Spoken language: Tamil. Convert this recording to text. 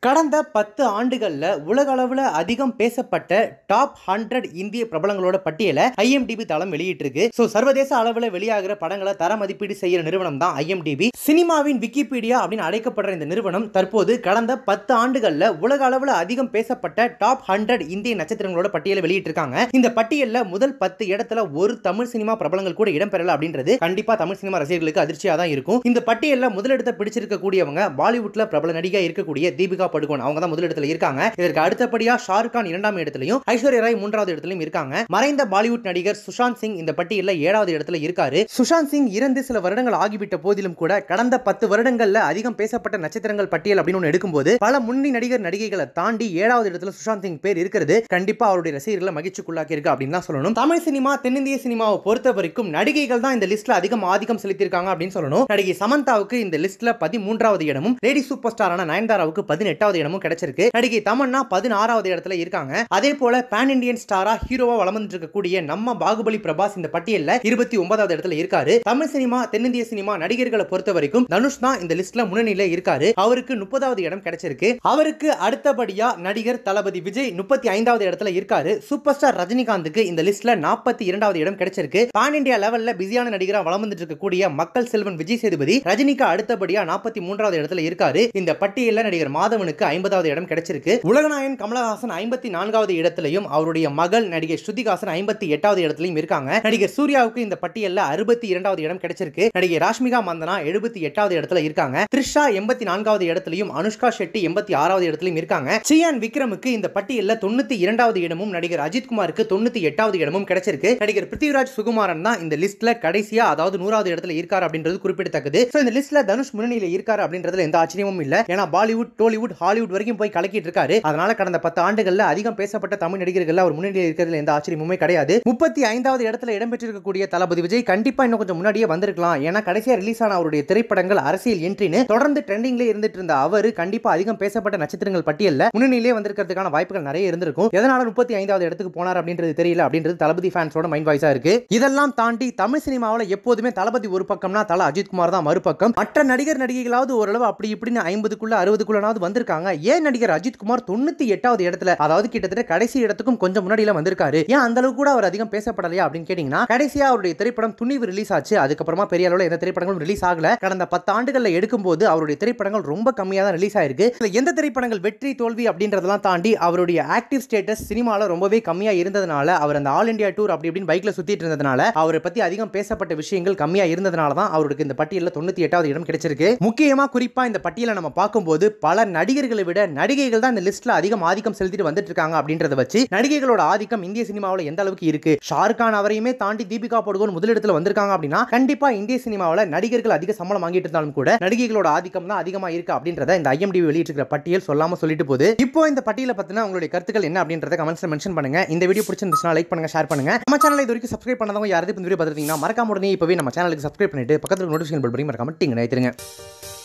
கடந்த 10 ஆண்டுகள்ல உலக அளவுல அதிகம் பேசப்பட்ட டாப் 100 இந்திய பிரபலங்களோட பட்டியலை IMDb தளம் வெளியிட்டிருக்கு. சர்வதேச அளவுல வெளியாகிற படங்களை தர மதிப்பீடு செய்யற நிறுவனம் தான் IMDb. சினிமாவின் விக்கிபீடியா அப்படின்னு அழைக்கப்படுற இந்த நிறுவனம் தற்போது கடந்த 10 ஆண்டுகள்ல உலக அளவுல அதிகம் பேசப்பட்ட டாப் 100 இந்திய நட்சத்திரங்களோட பட்டியலை வெளியிட்டிருக்காங்க. இந்த பட்டியல்ல முதல் 10 இடத்துல ஒரு தமிழ் சினிமா பிரபலங்கள் கூட இடம்பெறல அப்படின்றது கண்டிப்பா தமிழ் சினிமா ரசிகர்களுக்கு அதிர்ச்சியா தான் இருக்கும். இந்த பட்டியல்ல முதலிடத்தை பிடிச்சிருக்க கூடியவங்க பாலிவுட்ல பிரபல நடிகை இருக்கக்கூடிய தீபிகா படுகோன். அவங்க தான் முதல் இடத்துல இருக்காங்க. இதற்கு அடுத்தபடியா ஷாருக் கான் இரண்டாம் இடத்திலையும் ஐஸ்வர்யா ராய் மூன்றாவது இடத்திலும் இருக்காங்க. மறைந்த பாலிவுட் நடிகர் சுஷாந்த் சிங் இந்த பட்டியல்ல 7வது இடத்துல இருக்காரு. சுஷாந்த் சிங் இறந்து சில வருடங்கள் ஆகிவிட்ட போதிலும் கூட கடந்த 10 வருடங்கள்ல அதிகம் பேசப்பட்ட நட்சத்திரங்கள் பட்டியல் அப்படின்னு ஒன்று எடுக்கும்போது பல முன்னணி நடிகர் நடிகைகளை தாண்டி 7வது இடத்துல சுஷாந்த் சிங் பேர் இருக்கிறது கண்டிப்பா அவருடைய ரசிகர்களை மகிழ்ச்சிக்குள்ளாக்கி இருக்கு அப்படின்னு தான் சொல்லணும். தமிழ் சினிமா தென்னிந்திய சினிமாவை பொறுத்த வரைக்கும் நடிகைகள் தான் இந்த லிஸ்ட்ல அதிகம் ஆதிக்கம் செலுத்தியிருக்காங்க அப்படின்னு சொல்லணும். நடிகை சமந்தாவுக்கு இந்த லிஸ்ட்ல 13வது இடமும், லேடி சூப்பர் ஸ்டாரான நயன்தாராவுக்கு 18வது இடமும் கிடைச்சிருக்கு. நடிகை தமன்னா 16வது இடத்துல இருக்காங்க. அதே போல பேன் இண்டியன் ஸ்டாரா ஹீரோவா வலம் வந்துட்டு இருக்கக்கூடிய நம்ம பாகுபலி பிரபாஸ் இந்த பட்டியல்ல 29வது இடத்துல இருக்காரு. தமிழ் சினிமா தென்னிந்திய சினிமா நடிகர்களை பொறுத்த வரைக்கும் தனுஷ் தான் இந்த லிஸ்ட்ல முன்னணியில இருக்காரு. அவருக்கு 30வது இடம் கிடைச்சிருக்கு. அவருக்கு அடுத்தபடியா நடிகர் தளபதி விஜய் 35வது இடத்துல இருக்காரு. சூப்பர் ஸ்டார் ரஜினிகாந்துக்கு இந்த லிஸ்ட்ல 42வது இடம் கிடைச்சிருக்கு. பேன் இந்தியா லெவல்ல பிஸியான நடிகரா வலம் வந்துட்டு இருக்கக்கூடிய மக்கள் செல்வன் விஜய் சேதுபதி ரஜினிக்கு அடுத்தபடியா 43வது இடத்துல இருக்காரு. இந்த பட்டியல்ல நடிகர் மாதவனுக்கு 50வது இடம் கிடைச்சிருக்கு. உலகநாயகன் கமலஹாசன் 54வது இடத்திலையும் அவருடைய மகள் நடிகை ஸ்ருதிஹாசன் 58வது இடத்திலையும் இருக்காங்க. நடிகர் சூர்யாவுக்கு இந்த பட்டியல்ல 62வது இடம் கிடைச்சிருக்கு. நடிகை ராஷ்மிகா மந்தனா 78வது இடத்துல இருக்காங்க. த்ரிஷா 84வது இடத்திலையும், அனுஷ்கா ஷெட்டி 86வது இடத்திலையும் இருக்காங்க. சியான் விக்ரமுக்கு இந்த பட்டியல்ல 92வது இடமும், நடிகர் அஜித் குமாருக்கு 98வது இடமும் கிடைச்சிருக்கு. நடிகர் பிருத்திவிராஜ் சுகுமாரன் தான் இந்த லிஸ்ட்ல கடைசியா, அதாவது 100வது இடத்துல இருக்காரு அப்படின்றது குறிப்பிடத்தக்கது. இந்த லிஸ்ட்ல தனுஷ் முன்னணியில இருக்காரு அப்படின்றதுல எந்த ஆச்சரியமும் இல்ல. ஏன்னா பாலிவுட், டோலிவுட், ஹாலிவுட் வரைக்கும் போய் கலக்கிட்டு இருக்காரு. அதனால கடந்த 10 ஆண்டுகள்ல அதிகம் பேசப்பட்ட தமிழ் நடிகர்கள் அவர் முன்னணியில் இருக்கிறதுல எந்த ஆச்சரியமுமே கிடையாது. 35வது இடத்துல இடம்பெற்றிருக்கக்கூடிய தளபதி விஜய் கண்டிப்பா இன்னும் கொஞ்சம் முன்னாடியே வந்திருக்கலாம். ஏன்னா கடைசியா ரிலீஸ் ஆன அவருடைய திரைப்படங்கள் அரசியல் என்ட்ரின்னு தொடர்ந்து ட்ரெண்டிங்ல இருந்துட்டு இருந்த அவர் கண்டிப்பா அதிகம் பேசப்பட்ட நட்சத்திரங்கள் பட்டியல்ல முன்னணியிலே வந்திருக்கிறதுக்கான வாய்ப்புகள் நிறைய இருந்திருக்கும். எதனால 35வது இடத்துக்கு போனார் அப்படின்றது தெரியல அப்படின்றது தளபதி ஃபேன்ஸோட மைண்ட் வாய்ஸா இருக்கு. இதெல்லாம் தாண்டி தமிழ் சினிமாவில் எப்போதுமே தளபதி ஒரு பக்கம்னா தல அஜித் குமார் தான் மறுபக்கம். மற்ற நடிகர் நடிகைகளாவது ஓரளவு அப்படி இப்படின்னு 50க்குள்ள 60க்குள்ளனாவது வந்திருக்காங்க. ஏன் நடிகர் அஜித் குமார் 98வது இடத்துல, அதாவது கிட்டத்தட்ட கடைசி இடத்துக்கும் கொஞ்சம் முன்னாடியில வந்திருக்காரு? ஏன் அந்த அளவுக்கு கூட அவர் அதிகம் பேசப்படலையா அப்படின்னு கேட்டீங்கன்னா, கடைசியா அவருடைய திரைப்படம் துணிவு ரிலீஸ் ஆச்சு. அதுக்கப்புறமா பெரிய அளவுல எந்த திரைப்படங்களும் ரிலீஸ் ஆகல. கடந்த 10 ஆண்டுகள்ல எடுக்கும்போது அவருடைய திரைப்படங்கள் ரொம்ப கம்மியா தான் ரிலீஸ் ஆயிருக்கு. எந்த திரைப்படங்கள் வெற்றி தோல்வி அப்படின்றதெல்லாம் தாண்டி அவருடைய ஆக்டிவ் ஸ்டேட்டஸ் சினிமால ரொம்பவே கம்மியா இருந்ததுனால, அவர் அந்த ஆல் இந்தியா டூர் அப்படி இப்படின்னு பைக்ல சுத்திட்டு இருந்ததுனால, அவரை பத்தி அதிகம் பேசப்பட்ட விஷயங்கள் கம்மியா இருந்ததுனால தான் அவருக்கு இந்த பட்டியல்ல 98வது இடம் கிடைச்சிருக்கு. முக்கியமா குறிப்பா இந்த பட்டியலை நம்ம பார்க்கும்போது பல நடிகர்களை விட நடிகைகள் தான் இந்த லிஸ்ட்ல அதிகம் ஆதிக்கம் செலுத்திட்டு வந்துட்டு இருக்காங்க அப்படின்றத வச்சு நடிகைகளோட ஆதிக்கம் இந்திய சினிமாவில் எந்த அளவுக்கு இருக்கு, ஷாருக் கான் அவரையுமே தாண்டி தீபிகா படுகோன் முதலிடத்துல வந்திருக்காங்க அப்படின்னா கண்டிப்பா இந்திய சினிமாவில் நடிகர்கள் அதிக சம்பளம் வாங்கிட்டு இருந்தாலும் கூட நடிகைகளோட ஆதிக்கம் தான் அதிகமா இருக்கு அப்படின்றத இந்த IMDb வெளியிட்டிருக்கிற பட்டியல் சொல்லாம சொல்லிட்டு போகுது. இப்போ இந்த பட்டியலை பத்தின உங்களுடைய கருத்துக்கள் என்ன அப்படின்றத கமெண்ட்ஸ்ல மென்ஷன் பண்ணுங்க. இந்த வீடியோ பிடிச்சிருந்துச்சுன்னா லைக் பண்ணுங்க, ஷேர் பண்ணுங்க. நம்ம சேனலை இது வரைக்கும் சப்ஸ்கிரைப் பண்ணாதவங்க யாராவது இந்த வீடியோ பார்த்துட்டீங்கன்னா மறக்காம உடனே இப்பவே நம்ம சேனலுக்கு சப்ஸ்கிரைப் பண்ணிட்டு பக்கத்துல நோட்டிஃபிகேஷன் பெல் பட்டனை மறக்காம டிங் நினைத்துருங்க.